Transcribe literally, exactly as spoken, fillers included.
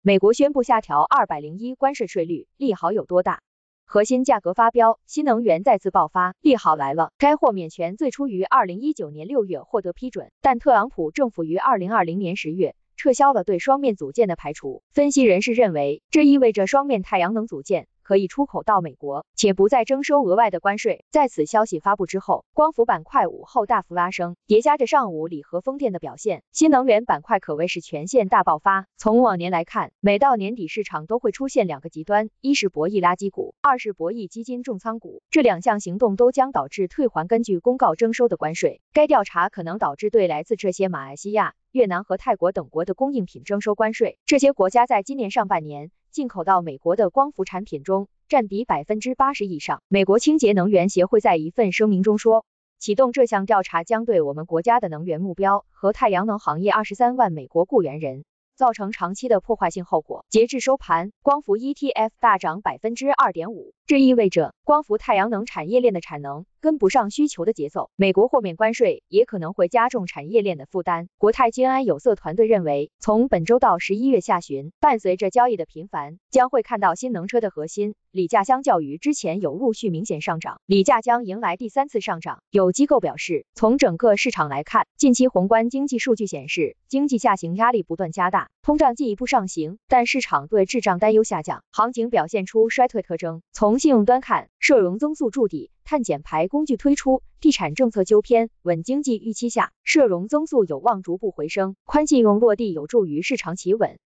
美国宣布下调二百零一关税税率，利好有多大？核心价格发飙，新能源再次爆发，利好来了。该豁免权最初于二零一九年六月获得批准，但特朗普政府于二零二零年十月撤销了对双面组件的排除。分析人士认为，这意味着双面太阳能组件可以出口到美国，且不再征收额外的关税。在此消息发布之后，光伏板块午后大幅拉升，叠加着上午礼和风电的表现，新能源板块可谓是全线大爆发。从往年来看，每到年底市场都会出现两个极端，一是博弈垃圾股，二是博弈基金重仓股，这两项行动都将导致退还根据公告征收的关税。该调查可能导致对来自这些马来西亚、越南和泰国等国的供应品征收关税。这些国家在今年上半年进口到美国的光伏产品中占比 百分之八十 以上。美国清洁能源协会在一份声明中说，启动这项调查将对我们国家的能源目标和太阳能行业二十三万美国雇员人造成长期的破坏性后果。截至收盘，光伏 E T F 大涨 百分之二点五， 这意味着光伏太阳能产业链的产能跟不上需求的节奏。美国豁免关税也可能会加重产业链的负担。国泰金安有色团队认为，从本周到十一月下旬，伴随着交易的频繁，将会看到新能车的核心锂价相较于之前有陆续明显上涨，锂价将迎来第三次上涨。有机构表示，从整个市场来看，近期宏观经济数据显示，经济下行压力不断加大，通胀进一步上行，但市场对滞胀担忧下降，行情表现出衰退特征。从信用端看，社融增速筑底，碳减排工具推出，地产政策纠偏，稳经济预期下，社融增速有望逐步回升，宽信用落地有助于市场企稳。